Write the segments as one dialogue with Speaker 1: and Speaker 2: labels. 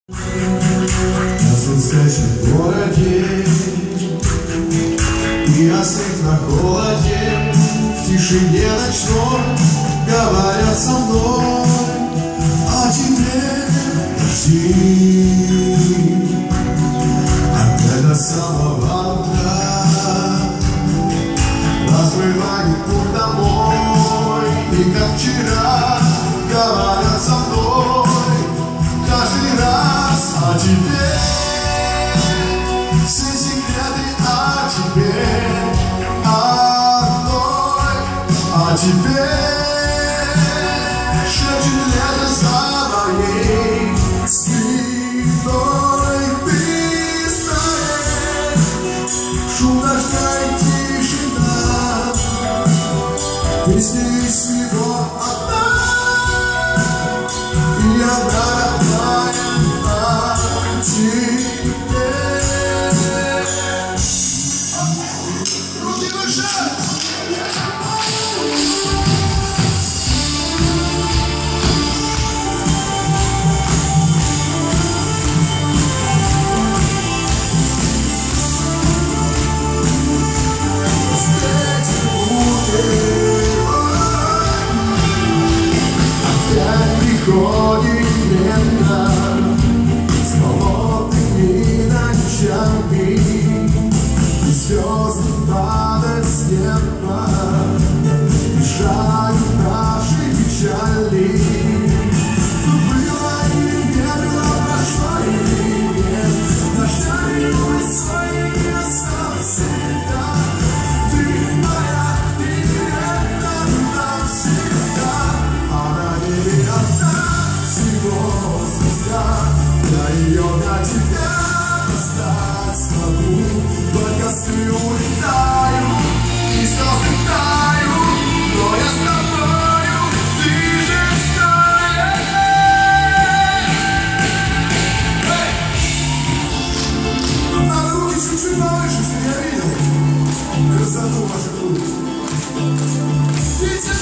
Speaker 1: На спящем городе и остыв на холоде, в тишине ночной говорят со мной о тебе. Жди, опять до самого утра разрывает путь домой, и как вчера говорят со мной каждый раз о тебе. Все секреты о тебе, о тебе. Шепчет лето за моей спиной. Ты знаешь, шум дождя и тишина, песни всего одна, и одна родная о тебе. Руки выше! Приходит лето с холодными ночами, и звезды падают с неба, мешают наши печали. Было или не было, прошло или нет, дождями улицой не осталось следа. Ты моя, ты это навсегда, а на небе одна всего звезда. Я ее на тебя достать смогу, только с ты улетаю и слезы тают, но я с тобою, ты же знаешь. Тут надо руки чуть-чуть повыше, что я видел красоту ваших рук. Видите?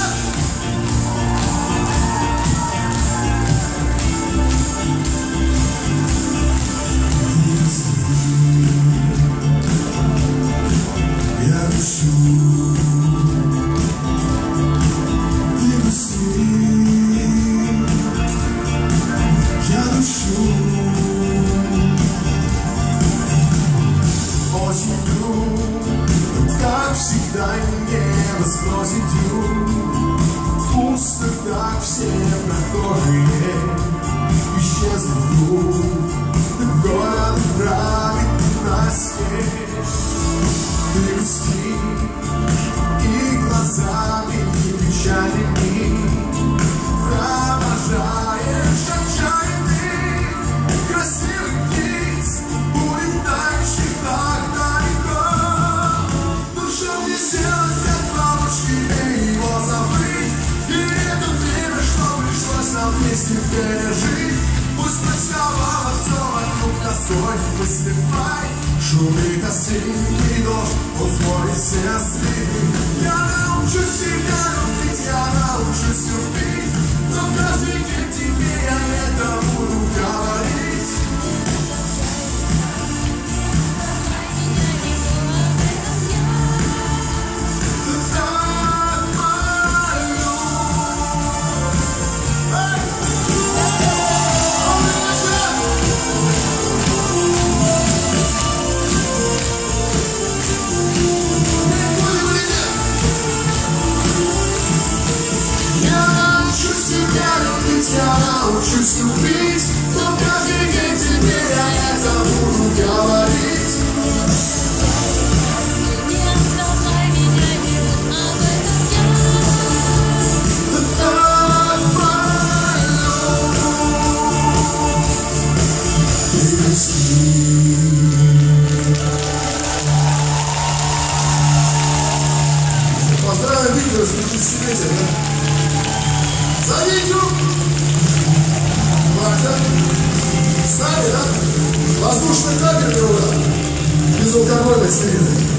Speaker 1: Всегда небо спросит дюн, пусто так все прохожие исчезли вдруг. Город правит нас здесь, ты грустишь и глазами печальными провожаешь отчаянных красивых птиц. Будет дальше так далеко. Что мне сделать от бабушки и его забыть? И это время, что пришлось нам вместе пережить. Пусть ночного все вокруг настой высыпай. Шумит осенний дождь, он смоет все следы. Я научусь тебя любить, я научусь любить, но каждый день тебе я это буду говорить. Я научусь любить, но каждый день тебе я это буду говорить.
Speaker 2: Не оставляй меня, не об этом я.
Speaker 1: Так больно. Ты грусти. Поздравим Виктора с 50-летием, да? За YouTube! Сами, да? Воздушный кабель, безалкогольный сильный.